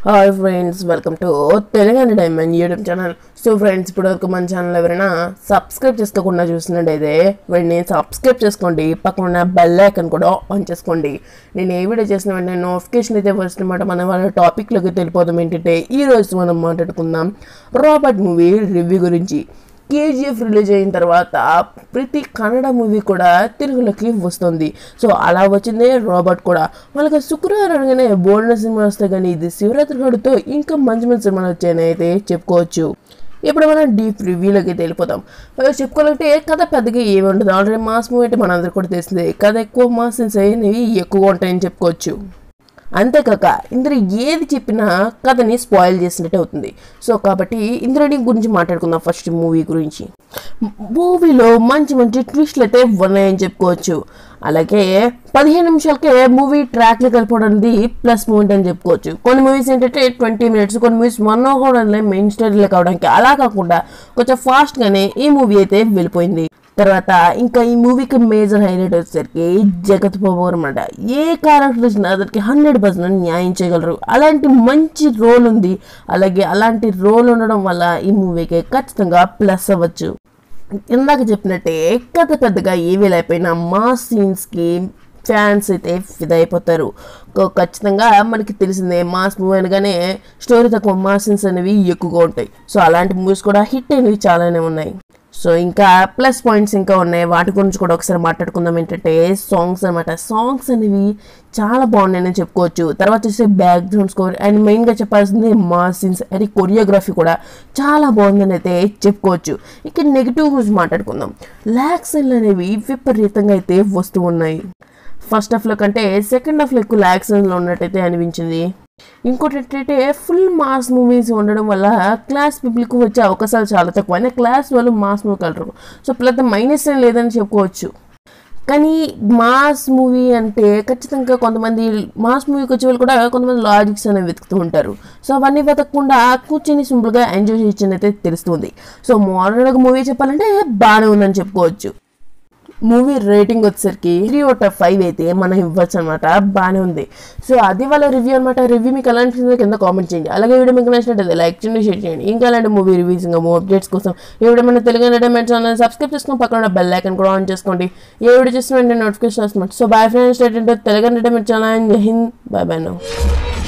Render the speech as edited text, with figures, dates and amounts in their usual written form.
Hi friends, welcome to Telangana diamond YouTube channel. So friends, ఇప్పటివరకు మన channel ఎవరైనా subscribe చేసుకోకుండా చూసినట్టయితే వెంటనే సబ్స్క్రైబ్ చేసుకోండి. పక్కన ఉన్న బెల్ ఐకాన్ కూడా ఆన్ చేసుకోండి. నేను ఏ వీడియో చేసిన వెంటనే నోటిఫికేషన్ అయితే వస్తుందన్నమాట. మన వాళ్ళ టాపిక్లోకి వెళ్ళిపోతాం. ఏంటంటే ఈరోజు మనం మాట్లాడుకుందాం రాబర్ట్ మూవీ రివ్యూ గురించి. కేజీఎఫ్ రిలీజ్ అయిన తర్వాత ప్రతి కన్నడ మూవీ కూడా తెలుగులోకి వస్తుంది. సో అలా వచ్చిందే రాబర్ట్ కూడా. వాళ్ళకి శుక్రవారం అనగానే బోల్డ్ సినిమా వస్తాయి, కానీ ఇది శివరాత్రి గడుతో ఇంకా మంచి మంచి సినిమాలు వచ్చాయని అయితే చెప్పుకోవచ్చు. ఇప్పుడు మనం డీప్ రివ్యూలోకి వెళ్ళిపోతాం. చెప్పుకోవాలంటే కథ పెద్దగా ఏమి ఉండదు. ఆల్రెడీ మాస్ మూవీ అంటే మనందరికీ కూడా తెలిసిందే. కథ ఎక్కువ మాస్ సీన్స్ అనేవి ఎక్కువగా ఉంటాయని చెప్పుకోవచ్చు. అంతేకాక ఇందులో ఏది చెప్పినా కథని స్పాయిల్ చేసినట్టే అవుతుంది. సో కాబట్టి ఇందులోని గురించి మాట్లాడుకుందాం. ఫస్ట్ మూవీ గురించి. మూవీలో మంచి మంచి ట్విస్ట్లు అయితే ఉన్నాయని చెప్పుకోవచ్చు. అలాగే 15 నిమిషాలకే మూవీ ట్రాక్లు కలిపడం అనేది ప్లస్ పాయింట్ అని చెప్పుకోవచ్చు. కొన్ని మూవీస్ ఏంటంటే 20 మినిట్స్, కొన్ని మూవీస్ 1 అవర్ మెయిన్ స్టోరీలో కావడానికి. అలా కాకుండా కొంచెం ఫాస్ట్గానే ఈ మూవీ అయితే వెళ్ళిపోయింది. తర్వాత ఇంకా ఈ మూవీకి మేజర్ హైలైట్ వచ్చేసరికి జగత్ బాబు అనమాట. ఏ క్యారెక్టర్ వచ్చినా అతనికి 100% న్యాయం చేయగలరు. అలాంటి మంచి రోల్ ఉంది. అలాగే అలాంటి రోల్ ఉండడం వల్ల ఈ మూవీకి ఖచ్చితంగా ప్లస్ అవ్వచ్చు. ఇందాక చెప్పినట్టే కథ పెద్దగా ఏవీ లేకపోయినా మాస్ సీన్స్కి ఫ్యాన్స్ అయితే ఫిదా అయిపోతారు. ఖచ్చితంగా మనకి తెలిసిందే, మాస్ మూవీ అనగానే స్టోరీ తక్కువ, మాస్ సీన్స్ అనేవి ఎక్కువగా ఉంటాయి. సో అలాంటి మూవీస్ కూడా హిట్ అయినవి చాలానే ఉన్నాయి. సో ఇంకా ప్లస్ పాయింట్స్ ఇంకా ఉన్నాయి. వాటి గురించి కూడా ఒకసారి మాట్లాడుకుందాం. ఏంటంటే సాంగ్స్ అనమాట. సాంగ్స్ అనేవి చాలా బాగున్నాయని చెప్పుకోవచ్చు. తర్వాత వచ్చేసి బ్యాక్గ్రౌండ్ స్కోర్ అండ్ మెయిన్గా చెప్పాల్సింది మాస్ సీన్స్ అండ్ కొరియోగ్రఫీ కూడా చాలా బాగుందని అయితే చెప్పుకోవచ్చు. ఇక నెగిటివ్ గురించి మాట్లాడుకుందాం. లాక్సన్లు అనేవి విపరీతంగా అయితే వస్తూ ఉన్నాయి. ఫస్ట్ హాఫ్లో కంటే సెకండ్ హాఫ్లో ఎక్కువ లాక్సన్లో ఉన్నట్టయితే అనిపించింది. ఇంకోటి ఏంటంటే ఫుల్ మాస్ మూవీస్ ఉండడం వల్ల క్లాస్ పీపుల్కి వచ్చే అవకాశాలు చాలా తక్కువ. అయినా క్లాస్ వాళ్ళు మాస్ మూవీ కలరు. సో పెద్ద మైనస్ ఏం లేదని చెప్పుకోవచ్చు. కానీ మాస్ మూవీ అంటే ఖచ్చితంగా కొంతమంది మాస్ మూవీకి వచ్చే వాళ్ళు కూడా కొంతమంది లాజిక్స్ అనేవి వెతుకుతూ ఉంటారు. సో అవన్నీ వెతకకుండా కూర్చొని సింపుల్గా ఎంజాయ్ చేయొచ్చని అయితే తెలుస్తుంది. సో మోడర్న్గా మూవీ చెప్పాలంటే బాగానే ఉందని చెప్పుకోవచ్చు. మూవీ రేటింగ్ వచ్చేసరికి 3/5 అయితే మనం ఇవ్వచ్చు అనమాట. బాగానే ఉంది. సో అది వాళ్ళ రివ్యూ అనమాట. రివ్యూ మీకు ఎలా అనిపించిందో కింద కామెంట్ చేయండి. అలాగే వీడియో మీకు నచ్చినట్లయితే లైక్ చేయండి, షేర్ చేయండి. ఇంకా అలాంటి మూవీ రివ్యూస్ ఇంకా మూవీ అప్డేట్స్ కోసం ఈ వీడియో మన తెలుగు ఎంటర్టైన్మెంట్ ఛానల్ సబ్స్క్రైబ్ చేసుకుని పక్కన బెల్ ఐకాన్ కూడా ఆన్ చేసుకోండి. ఏ వీడియో చేసిన వెంటనే నోటిఫికేషన్ వస్తుంది. So bye friends, Telugu entertainment channel. జై హింద్, బై బై నౌ.